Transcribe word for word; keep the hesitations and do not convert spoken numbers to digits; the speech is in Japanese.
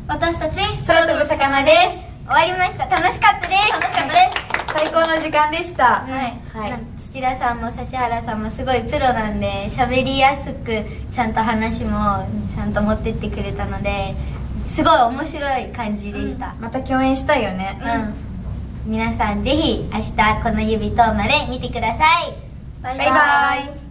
私たち空飛ぶ魚です。 終わりました。楽しかったです。 楽しかったです。最高の時間でした。 はい、はい、土田さんも指原さんもすごいプロなんで喋りやすくちゃんと話もちゃんと持ってってくれたのですごい面白い感じでした、 うん、また共演したいよね。 うん、皆さんぜひ明日この指とまで見てください。 バイバイ。